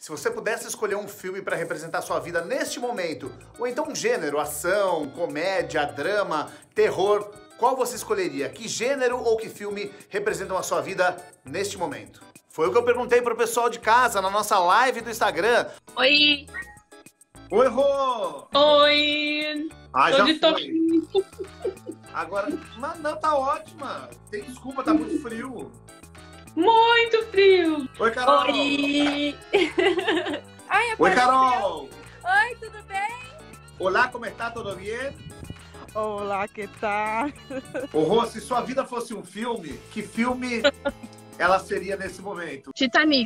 Se você pudesse escolher um filme para representar sua vida neste momento, ou então um gênero, ação, comédia, drama, terror, qual você escolheria? Que gênero ou que filme representam a sua vida neste momento? Foi o que eu perguntei pro pessoal de casa na nossa live do Instagram. Oi! Oi, Rô! Oi! Ah, Tô já de foi. Agora, mas não, tá ótima. Tem desculpa, tá muito frio. Muito frio! Oi, Carol! Oi! Ai, Oi, Carol! Oi, tudo bem? Olá, como está? Tudo bem? Olá, que tal? Ô, Rô, se sua vida fosse um filme, que filme ela seria nesse momento? Titanic.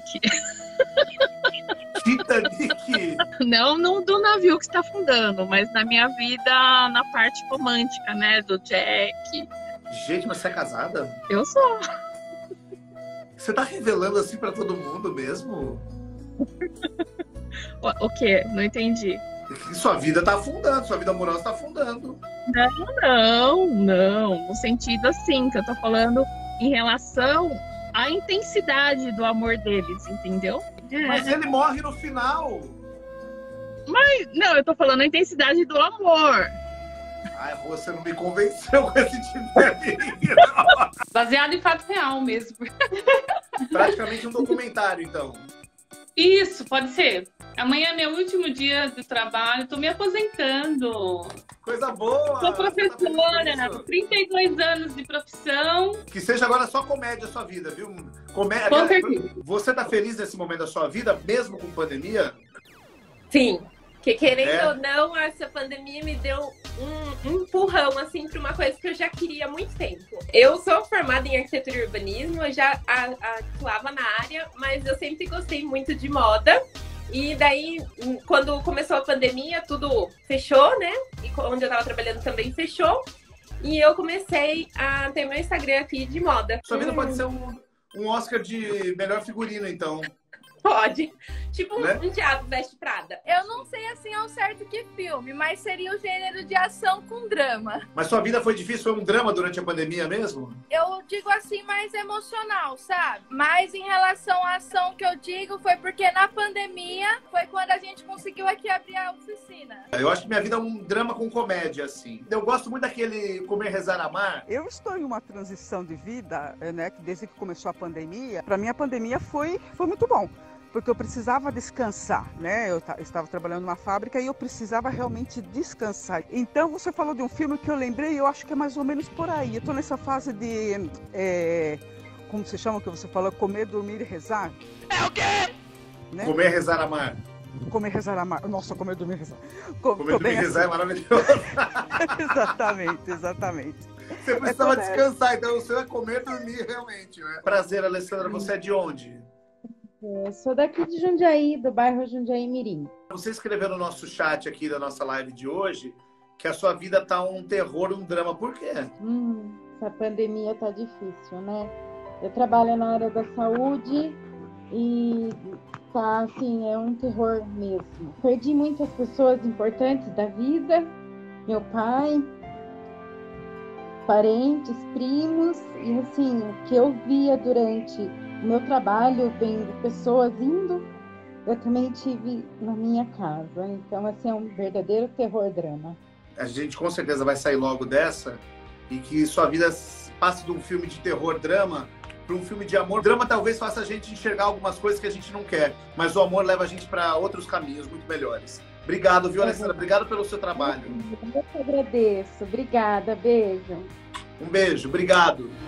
Titanic? Não no do navio que está afundando, mas na minha vida, na parte romântica, né? Do Jack. Gente, mas você é casada? Eu sou. Você tá revelando assim pra todo mundo mesmo? O quê? Não entendi. Sua vida tá afundando, sua vida amorosa tá afundando. Não. No sentido assim, que eu tô falando em relação à intensidade do amor deles, entendeu? Mas ele morre no final. Não, eu tô falando a intensidade do amor. Ai, Rô, você não me convenceu com esse Titanic. Baseado em fato real mesmo. Praticamente um documentário, então. Isso, pode ser. Amanhã é meu último dia do trabalho, tô me aposentando. Coisa boa! Sou Você tá feliz professora, com isso? 32 anos de profissão. Que seja agora só comédia a sua vida, viu? Comédia. Com certeza. Você tá feliz nesse momento da sua vida, mesmo com pandemia? Sim. Que querendo É? ou não, essa pandemia me deu um empurrão, assim, para uma coisa que eu já queria há muito tempo. Eu sou formada em arquitetura e urbanismo, eu já atuava na área, mas eu sempre gostei muito de moda. E daí, quando começou a pandemia, tudo fechou, né? E onde eu tava trabalhando também fechou. E eu comecei a ter meu Instagram aqui de moda. Sua vida pode ser um Oscar de melhor figurino, então. Pode. Tipo Né? um Diabo Veste Prada. Eu não sei assim ao certo que filme, mas seria o gênero de ação com drama. Mas sua vida foi difícil? Foi um drama durante a pandemia mesmo? Eu digo assim mais emocional, sabe? Mas em relação à ação que eu digo foi porque na pandemia foi quando a gente conseguiu aqui abrir a oficina. Eu acho que minha vida é um drama com comédia, assim. Eu gosto muito daquele Comer, Rezar, Amar. Eu estou em uma transição de vida, né? Que desde que começou a pandemia, para mim a pandemia foi muito bom. Porque eu precisava descansar, né? Eu estava trabalhando numa fábrica e eu precisava realmente descansar. Então, você falou de um filme que eu lembrei, eu acho que é mais ou menos por aí. Eu estou nessa fase de, como se chama que você falou? Comer, dormir e rezar. É o quê? Né? Comer, Rezar, Amar. Comer, rezar, amar. Nossa, comer, dormir e rezar. Comer, dormir e rezar é maravilhoso. Exatamente. Você precisava descansar, então o seu é comer, dormir realmente, né? Prazer, Alessandra. Você é de onde? Eu sou daqui de Jundiaí, do bairro Jundiaí Mirim. Você escreveu no nosso chat aqui da nossa live de hoje que a sua vida tá um terror, um drama. Por quê? Essa pandemia tá difícil, né? Eu trabalho na área da saúde e tá assim, é um terror mesmo. Perdi muitas pessoas importantes da vida, meu pai, parentes, primos, e assim, o que eu via durante o meu trabalho, vendo pessoas indo, eu também tive na minha casa. Então, assim, é um verdadeiro terror-drama. A gente com certeza vai sair logo dessa e que sua vida passe de um filme de terror-drama para um filme de amor. Drama talvez faça a gente enxergar algumas coisas que a gente não quer, mas o amor leva a gente para outros caminhos muito melhores. Obrigado, viu, Alessandra? Obrigado pelo seu trabalho. Eu que agradeço. Obrigada. Beijo. Um beijo. Obrigado.